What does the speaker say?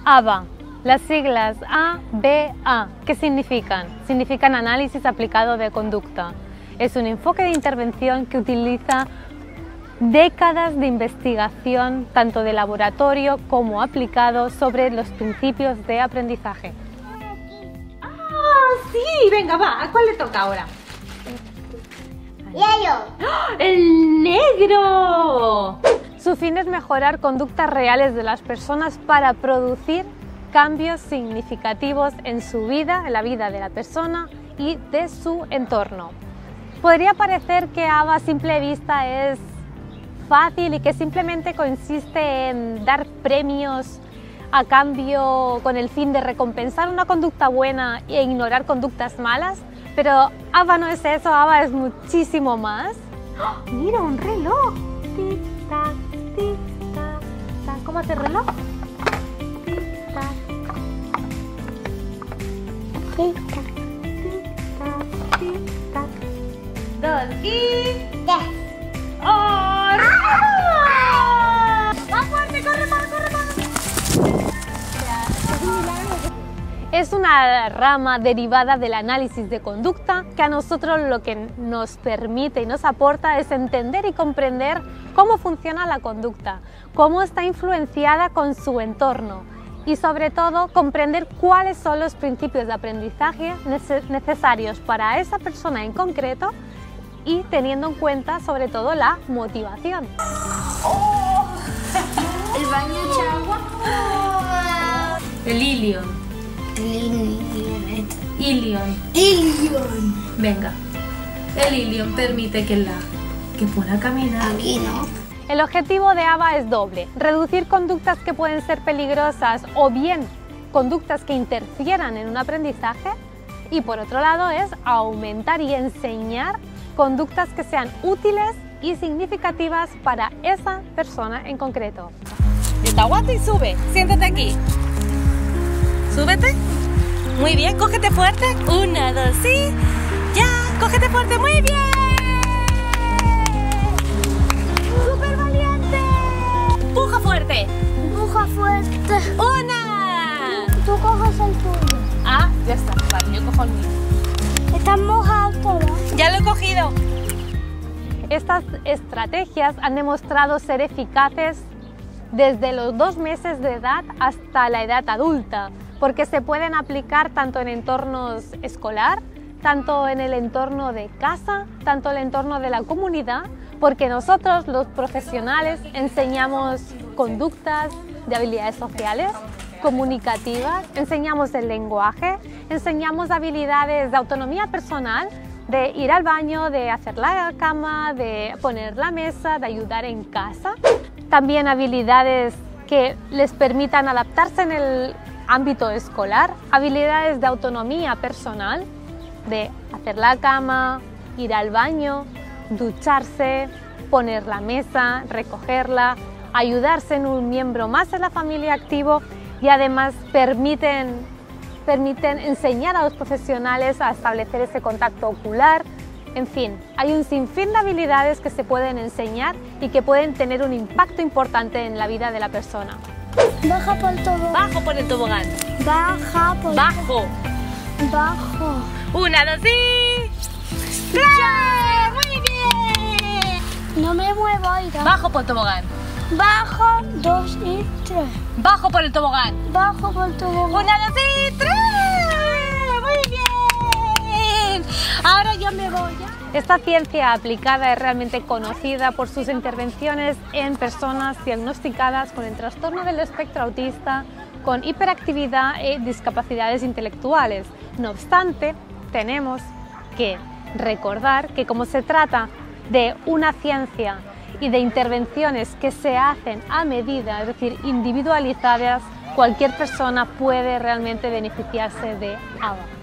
ABA, las siglas ABA, ¿qué significan? Significan análisis aplicado de conducta. Es un enfoque de intervención que utiliza décadas de investigación, tanto de laboratorio como aplicado, sobre los principios de aprendizaje. ¡Ah, sí! Venga, va, ¿a cuál le toca ahora? ¡El negro! Su fin es mejorar conductas reales de las personas para producir cambios significativos en su vida, en la vida de la persona y de su entorno. Podría parecer que ABA a simple vista es fácil y que simplemente consiste en dar premios a cambio con el fin de recompensar una conducta buena e ignorar conductas malas, pero ABA no es eso, ABA es muchísimo más. ¡Oh! ¡Mira, un reloj! Tic-tac, tic-tac. ¿Cómo hace el reloj? Tic-tac. Tic-tac, tic-tac, tic-tac. 2 y... ¡10! ¡Oh! ¡Ah! ¡Va fuerte! ¡Corre, corre, corre! Es una rama derivada del análisis de conducta que a nosotros lo que nos permite y nos aporta es entender y comprender cómo funciona la conducta, cómo está influenciada con su entorno y sobre todo comprender cuáles son los principios de aprendizaje necesarios para esa persona en concreto y teniendo en cuenta sobre todo la motivación. Oh. ¿El baño echa agua? El ilion. Ilion. Venga. El ilion permite que pueda caminar. Aquí no. El objetivo de ABA es doble: reducir conductas que pueden ser peligrosas o bien conductas que interfieran en un aprendizaje, y por otro lado es aumentar y enseñar conductas que sean útiles y significativas para esa persona en concreto. Yo te aguanto y sube. Siéntate aquí. Súbete. Muy bien, cógete fuerte. 1, 2, sí. Ya, cógete fuerte. Muy bien. ¡Súper valiente! Empuja fuerte. Empuja fuerte. 1. Tú coges el tuyo. Ah, ya está. Vale, yo cojo el mío. Estás mojado todo. Ya lo he cogido. Estas estrategias han demostrado ser eficaces desde los 2 meses de edad hasta la edad adulta, porque se pueden aplicar tanto en entornos escolar, tanto en el entorno de casa, tanto en el entorno de la comunidad, porque nosotros, los profesionales, enseñamos conductas de habilidades sociales, comunicativas, enseñamos el lenguaje, enseñamos habilidades de autonomía personal, de ir al baño, de hacer la cama, de poner la mesa, de ayudar en casa. También habilidades que les permitan adaptarse en el ámbito escolar, habilidades de autonomía personal, de hacer la cama, ir al baño, ducharse, poner la mesa, recogerla, ayudarse en un miembro más de la familia activo, y además permiten enseñar a los profesionales a establecer ese contacto ocular. En fin, hay un sinfín de habilidades que se pueden enseñar y que pueden tener un impacto importante en la vida de la persona. Baja por el tobogán. Bajo por el tobogán. Baja por el Bajo. Bajo. 1, 2 y... ¡3! ¡Muy bien! No me muevo, Aira. Bajo por el tobogán. Bajo, 2 y 3. Bajo por el tobogán. Bajo por el 1, tobogán. 2 y 3. Muy bien. Ahora yo me voy. Esta ciencia aplicada es realmente conocida por sus intervenciones en personas diagnosticadas con el trastorno del espectro autista, con hiperactividad y discapacidades intelectuales. No obstante, tenemos que recordar que como se trata de una ciencia y de intervenciones que se hacen a medida, es decir, individualizadas, cualquier persona puede realmente beneficiarse de ABA.